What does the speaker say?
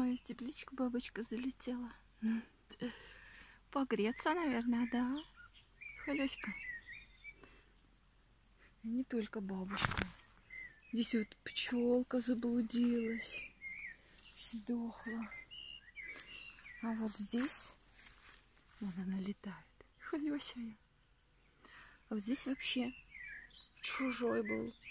Ой, в тепличку бабочка залетела. Погреться, наверное, да, Халёська? Не только бабушка. Здесь вот пчелка заблудилась, сдохла. А вот здесь, вон она летает, Халёся. А вот здесь вообще чужой был.